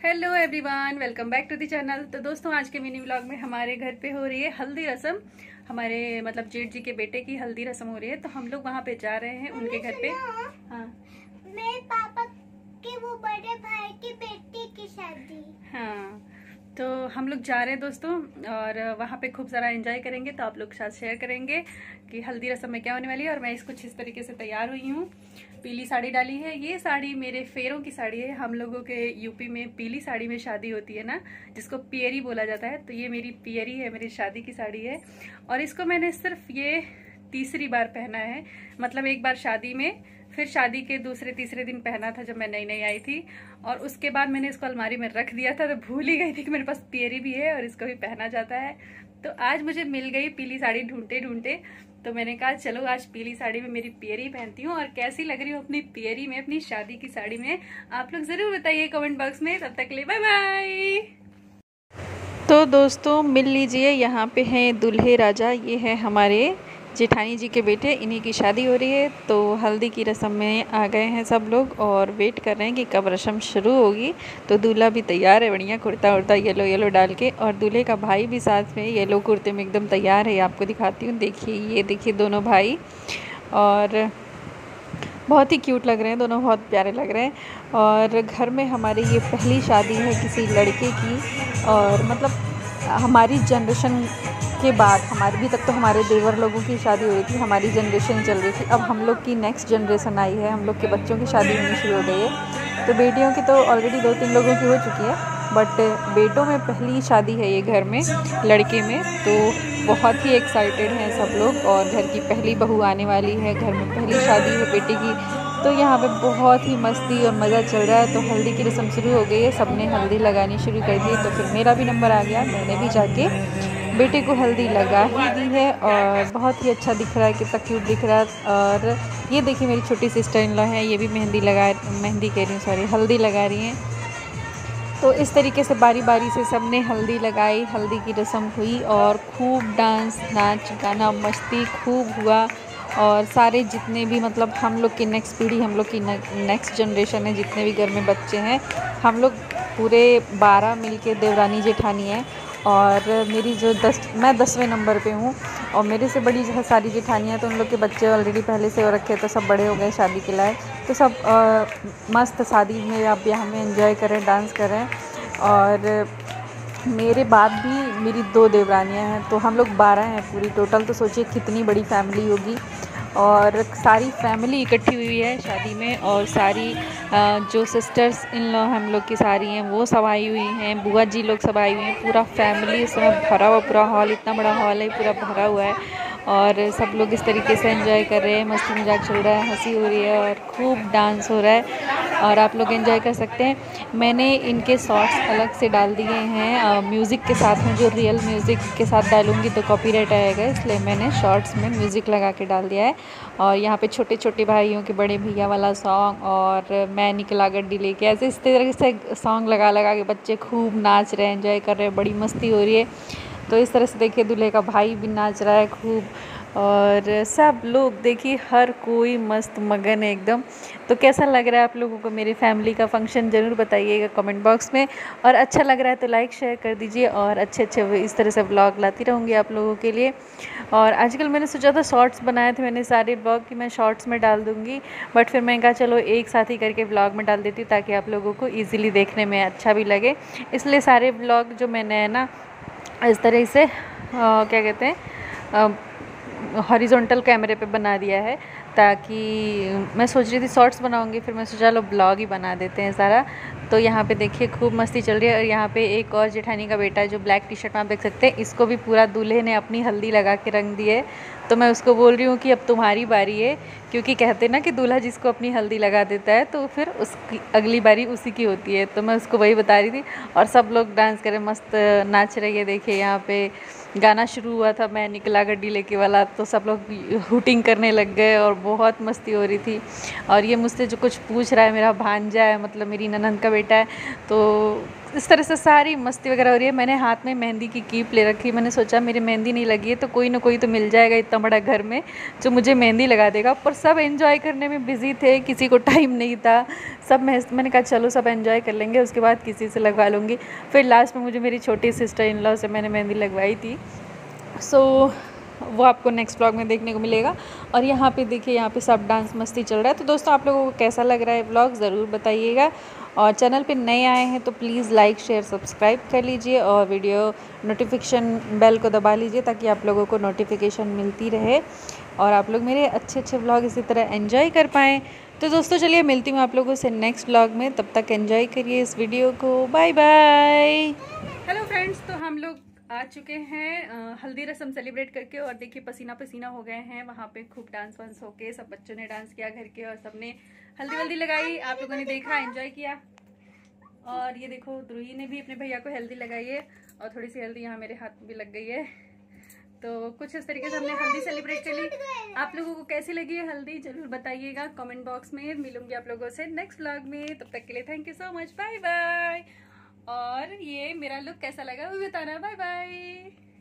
Hello everyone, welcome back to the channel. तो दोस्तों, आज के मिनी व्लॉग में हमारे घर पे हो रही है हल्दी रस्म। हमारे मतलब जेठ जी के बेटे की हल्दी रस्म हो रही है, तो हम लोग वहाँ पे जा रहे हैं उनके घर पे। हाँ, मेरे पापा के वो बड़े भाई की बेटी की शादी। हाँ, तो हम लोग जा रहे हैं दोस्तों, और वहाँ पे खूब सारा एंजॉय करेंगे। तो आप लोग के साथ शेयर करेंगे कि हल्दी रस्म में क्या होने वाली है। और मैं इसको कुछ इस तरीके से तैयार हुई हूँ। पीली साड़ी डाली है। ये साड़ी मेरे फेरों की साड़ी है। हम लोगों के यूपी में पीली साड़ी में शादी होती है ना, जिसको पियरी बोला जाता है। तो ये मेरी पियरी है, मेरी शादी की साड़ी है। और इसको मैंने सिर्फ ये तीसरी बार पहना है। मतलब एक बार शादी में, फिर शादी के दूसरे तीसरे दिन पहना था जब मैं नई नई आई थी। और उसके बाद मैंने इसको अलमारी में रख दिया था, तो भूल ही गई थी कि मेरे पास पियरी भी है और इसको भी पहना जाता है। तो आज मुझे मिल गई पीली साड़ी ढूंढते ढूंढते। तो मैंने कहा चलो आज पीली साड़ी में मेरी पियरी पहनती हूँ। और कैसी लग रही हूँ अपनी पियरी में, अपनी शादी की साड़ी में, आप लोग जरूर बताइए कमेंट बॉक्स में। तब तक के लिए बाय बाय। तो दोस्तों मिल लीजिए, यहाँ पे हैं दूल्हे राजा। ये है हमारे जेठानी जी के बेटे, इन्हीं की शादी हो रही है। तो हल्दी की रस्म में आ गए हैं सब लोग और वेट कर रहे हैं कि कब रस्म शुरू होगी। तो दूल्हा भी तैयार है, बढ़िया कुर्ता उर्ता येलो येलो डाल के, और दूल्हे का भाई भी साथ में येलो कुर्ते में एकदम तैयार है। आपको दिखाती हूँ, देखिए ये देखिए दोनों भाई, और बहुत ही क्यूट लग रहे हैं दोनों, बहुत प्यारे लग रहे हैं। और घर में हमारे ये पहली शादी है किसी लड़के की। और मतलब हमारी जनरेशन के बाद, हमारे भी तक तो हमारे देवर लोगों की शादी हो रही थी, हमारी जनरेशन चल रही थी। अब हम लोग की नेक्स्ट जनरेशन आई है, हम लोग के बच्चों की शादी होनी शुरू हो गई है। तो बेटियों की तो ऑलरेडी 2-3 लोगों की हो चुकी है, बट बेटों में पहली शादी है ये घर में, लड़के में। तो बहुत ही एक्साइटेड हैं सब लोग, और घर की पहली बहू आने वाली है, घर में पहली शादी है बेटे की। तो यहाँ पे बहुत ही मस्ती और मज़ा चल रहा है। तो हल्दी की रस्म शुरू हो गई है, सबने हल्दी लगानी शुरू कर दी। तो फिर मेरा भी नंबर आ गया, मैंने भी जाके बेटे को हल्दी लगा ही दी है। और बहुत ही अच्छा दिख रहा है, कितना क्यूट दिख रहा है। और ये देखिए मेरी छोटी सिस्टर इन लॉ है, ये भी मेहंदी कह रही हूँ सॉरी, हल्दी लगा रही हैं। तो इस तरीके से बारी बारी से सबने हल्दी लगाई, हल्दी की रस्म हुई, और खूब डांस नाच गाना मस्ती खूब हुआ। और सारे जितने भी मतलब हम लोग की नेक्स्ट पीढ़ी, हम लोग की नेक्स्ट जनरेशन है, जितने भी घर में बच्चे हैं, हम लोग पूरे 12 मिलके देवरानी जेठानी है। और मेरी जो मैं 10वें नंबर पे हूँ, और मेरे से बड़ी जो सारी जेठानियाँ, तो उन लोग के बच्चे ऑलरेडी पहले से हो रखे, तो सब बड़े हो गए शादी के लायक। तो सब मस्त शादी में अब यहाँ में एंजॉय करें, डांस करें। और मेरे बाद भी मेरी 2 देवरानियाँ हैं, तो हम लोग 12 हैं पूरी टोटल। तो सोचिए कितनी बड़ी फैमिली होगी। और सारी फैमिली इकट्ठी हुई है शादी में, और सारी जो सिस्टर्स इन लॉ हम लोग की सारी हैं वो सब आई हुई हैं, बुआ जी लोग सब आई हुई हैं। पूरा फैमिली इस समय भरा हुआ, पूरा हॉल, इतना बड़ा हॉल है, पूरा भरा हुआ है। और सब लोग इस तरीके से एंजॉय कर रहे हैं, मस्ती मजाक चल रहा है, हंसी हो रही है, और खूब डांस हो रहा है। और आप लोग एंजॉय कर सकते हैं। मैंने इनके शॉर्ट्स अलग से डाल दिए हैं म्यूज़िक के साथ में, जो रियल म्यूज़िक के साथ डालूंगी तो कॉपीराइट आएगा, इसलिए मैंने शॉर्ट्स में म्यूज़िक लगा के डाल दिया है। और यहाँ पे छोटे छोटे भाइयों के बड़े भैया वाला सॉन्ग, और मैं निकला गड्डी लेके, ऐसे इस तरह से सॉन्ग लगा लगा के बच्चे खूब नाच रहे हैं, एंजॉय कर रहे हैं, बड़ी मस्ती हो रही है। तो इस तरह से देखिए दूल्हे का भाई भी नाच रहा है खूब, और सब लोग देखिए हर कोई मस्त मगन है एकदम। तो कैसा लग रहा है आप लोगों को मेरी फैमिली का फंक्शन, ज़रूर बताइएगा कमेंट बॉक्स में। और अच्छा लग रहा है तो लाइक शेयर कर दीजिए, और अच्छे इस तरह से व्लॉग लाती रहूँगी आप लोगों के लिए। और आजकल मैंने सोचा था शॉर्ट्स बनाए थे मैंने सारे व्लॉग कि मैं शॉर्ट्स में डाल दूँगी, बट फिर मैंने कहा चलो एक साथ ही करके व्लॉग में डाल देती हूँ, ताकि आप लोगों को ईज़िली देखने में अच्छा भी लगे। इसलिए सारे व्लॉग जो मैंने है ना इस तरह से क्या कहते हैं हॉरिजॉन्टल कैमरे पे बना दिया है, ताकि मैं सोच रही थी शॉर्ट्स बनाऊंगी, फिर मैं सोचा लो ब्लॉग ही बना देते हैं सारा। तो यहाँ पे देखिए खूब मस्ती चल रही है। और यहाँ पे एक और जेठानी का बेटा है, जो ब्लैक टी शर्ट में आप देख सकते हैं, इसको भी पूरा दूल्हे ने अपनी हल्दी लगा के रंग दी है। तो मैं उसको बोल रही हूँ कि अब तुम्हारी बारी है, क्योंकि कहते ना कि दूल्हा जिसको अपनी हल्दी लगा देता है तो फिर उसकी अगली बारी उसी की होती है। तो मैं उसको वही बता रही थी। और सब लोग डांस करे, मस्त नाच रही है। देखिए यहाँ पे गाना शुरू हुआ था मैं निकला गड्डी लेके वाला, तो सब लोग हुटिंग करने लग गए और बहुत मस्ती हो रही थी। और ये मुझसे जो कुछ पूछ रहा है, मेरा भांजा है, मतलब मेरी ननंद का बेटा है, तो इस तरह से सारी मस्ती वगैरह हो रही है। मैंने हाथ में मेहंदी की कीप ले रखी। मैंने सोचा मेरी मेहंदी नहीं लगी है तो कोई ना कोई तो मिल जाएगा इतना बड़ा घर में जो मुझे मेहंदी लगा देगा। पर सब एंजॉय करने में बिज़ी थे, किसी को टाइम नहीं था। मैंने कहा चलो सब एंजॉय कर लेंगे, उसके बाद किसी से लगवा लूँगी। फिर लास्ट में मुझे मेरी छोटी सिस्टर इन लॉ से मैंने मेहंदी लगवाई थी। वो आपको नेक्स्ट व्लॉग में देखने को मिलेगा। और यहाँ पे देखिए, यहाँ पे सब डांस मस्ती चल रहा है। तो दोस्तों आप लोगों को कैसा लग रहा है व्लॉग ज़रूर बताइएगा। और चैनल पे नए आए हैं तो प्लीज़ लाइक शेयर सब्सक्राइब कर लीजिए और वीडियो नोटिफिकेशन बेल को दबा लीजिए ताकि आप लोगों को नोटिफिकेशन मिलती रहे और आप लोग मेरे अच्छे अच्छे व्लॉग इसी तरह एंजॉय कर पाएँ। तो दोस्तों चलिए मिलती हूँ आप लोगों से नेक्स्ट व्लॉग में, तब तक एंजॉय करिए इस वीडियो को। Bye bye. हेलो फ्रेंड्स, तो हम लोग आ चुके हैं हल्दी रस्म सेलिब्रेट करके और देखिए पसीना पसीना हो गए हैं। वहाँ पे खूब डांस वांस होके सब बच्चों ने डांस किया घर के और सबने हल्दी वल्दी लगाई। आप लोगों ने देखा, एंजॉय किया। और ये देखो द्रुही ने भी अपने भैया को हल्दी लगाई है और थोड़ी सी हल्दी यहाँ मेरे हाथ में भी लग गई है। तो कुछ इस तरीके से हमने हल्दी सेलिब्रेट कर ली। आप लोगों को कैसी लगी है हल्दी जरूर बताइएगा कमेंट बॉक्स में। मिलूंगी आप लोगों से नेक्स्ट व्लॉग में, तब तक के लिए thank you so much, bye bye. और ये मेरा लुक कैसा लगा वो बताना, बाय बाय।